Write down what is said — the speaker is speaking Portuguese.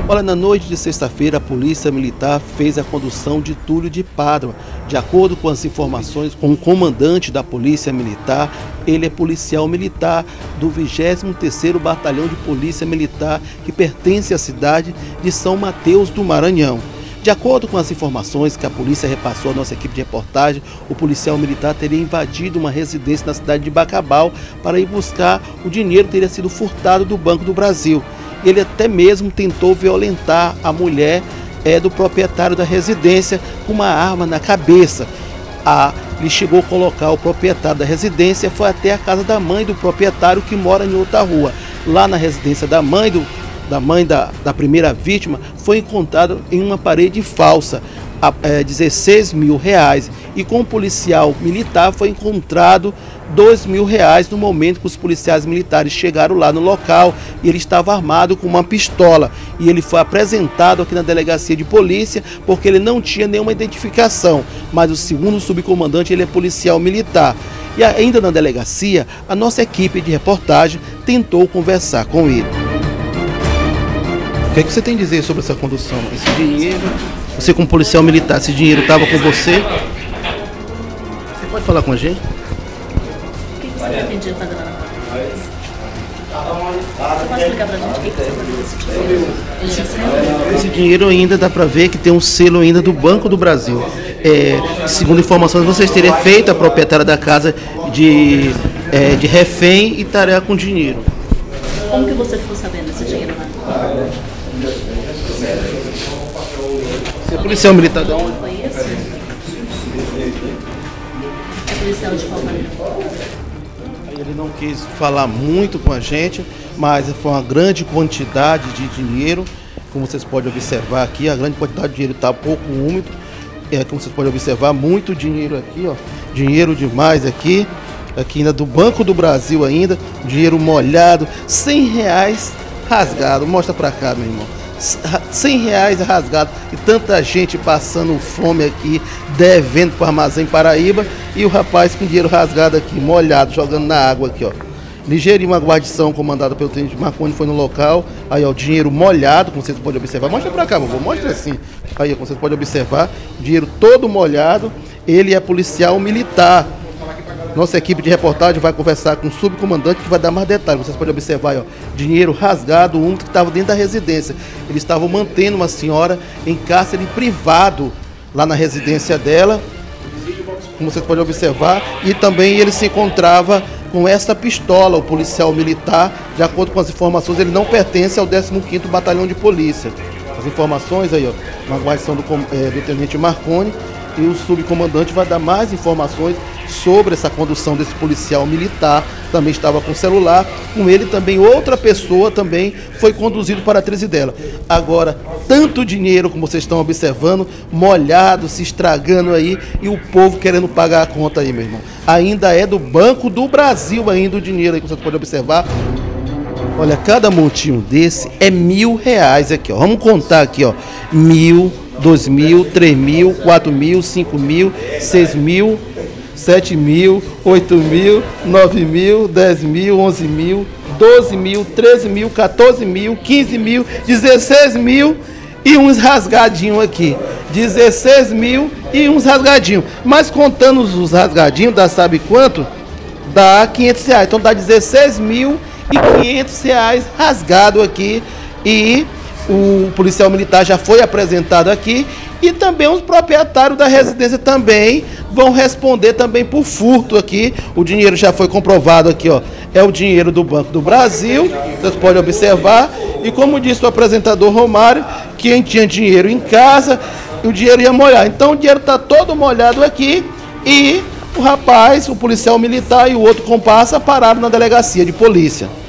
Olha, na noite de sexta-feira, a Polícia Militar fez a condução de Túlio de Pádua. De acordo com as informações com o comandante da Polícia Militar, ele é policial militar do 23º Batalhão de Polícia Militar, que pertence à cidade de São Mateus do Maranhão. De acordo com as informações que a polícia repassou à nossa equipe de reportagem, o policial militar teria invadido uma residência na cidade de Bacabal para ir buscar o dinheiro que teria sido furtado do Banco do Brasil. Ele até mesmo tentou violentar a mulher do proprietário da residência com uma arma na cabeça. Ele chegou a colocar o proprietário da residência, foi até a casa da mãe do proprietário, que mora em outra rua. Lá na residência da mãe da primeira vítima, foi encontrado em uma parede falsa R$16 mil, e com o policial militar foi encontrado R$2 mil no momento que os policiais militares chegaram lá no local, e ele estava armado com uma pistola, e ele foi apresentado aqui na delegacia de polícia porque ele não tinha nenhuma identificação, mas o segundo subcomandante, ele é policial militar. E ainda na delegacia, a nossa equipe de reportagem tentou conversar com ele. O que é que você tem a dizer sobre essa condução? Esse dinheiro, você como policial militar, esse dinheiro estava com você? Você pode falar com a gente? O que você pretendia fazer lá na polícia? Você pode explicar pra gente o que você fazia com esse dinheiro? Esse dinheiro ainda dá para ver que tem um selo ainda do Banco do Brasil. Segundo informações, vocês teriam feito a proprietária da casa de refém e estaria com dinheiro. Como que você ficou sabendo desse dinheiro lá? Você é policial militar de onde? Foi esse? É policial de qual maneira? Ele não quis falar muito com a gente, mas foi uma grande quantidade de dinheiro. Como vocês podem observar aqui, a grande quantidade de dinheiro está pouco úmido. Como vocês podem observar, muito dinheiro aqui, ó. Dinheiro demais aqui. Aqui ainda do Banco do Brasil ainda, dinheiro molhado, R$100 rasgado. Mostra pra cá, meu irmão. R$100 rasgado, e tanta gente passando fome aqui, devendo para o Armazém Paraíba, e o rapaz com dinheiro rasgado aqui, molhado, jogando na água aqui, ó. Ligeirinho, uma guarnição comandada pelo tenente Marconi foi no local. Aí, ó, dinheiro molhado, como vocês podem observar. Mostra pra cá, vovô, mostra assim. Aí, como vocês podem observar, dinheiro todo molhado. Ele é policial militar. Nossa equipe de reportagem vai conversar com o subcomandante, que vai dar mais detalhes. Vocês podem observar aí, ó, dinheiro rasgado, úmido, que estava dentro da residência. Eles estavam mantendo uma senhora em cárcere privado lá na residência dela, como vocês podem observar. E também ele se encontrava com essa pistola, o policial militar. De acordo com as informações, ele não pertence ao 15º Batalhão de Polícia. As informações aí, ó, uma guarnição do tenente Marconi. E o subcomandante vai dar mais informações sobre essa condução desse policial militar. Também estava com celular. Com ele também outra pessoa também foi conduzido para a Trizidela. Agora, tanto dinheiro, como vocês estão observando, molhado, se estragando aí, e o povo querendo pagar a conta aí, meu irmão. Ainda é do Banco do Brasil ainda o dinheiro aí, que vocês podem observar. Olha, cada montinho desse é R$1.000 aqui, ó. Vamos contar aqui, ó. 1.000, 2.000, 3.000, 4.000, 5.000, 6.000, 7.000, 8.000, 9.000, 10.000, 11.000, 12.000, 13.000, 14.000, 15.000, 16.000 e uns rasgadinhos aqui. 16.000 e uns rasgadinhos. Mas contando os rasgadinhos, dá sabe quanto? Dá R$500. Então dá R$16.500 rasgado aqui. E o policial militar já foi apresentado aqui, e também os proprietários da residência também vão responder também por furto aqui. O dinheiro já foi comprovado aqui, ó, é o dinheiro do Banco do Brasil, vocês podem observar. E como disse o apresentador Romário, quem tinha dinheiro em casa, o dinheiro ia molhar. Então o dinheiro está todo molhado aqui, e o rapaz, o policial militar e o outro comparsa pararam na delegacia de polícia.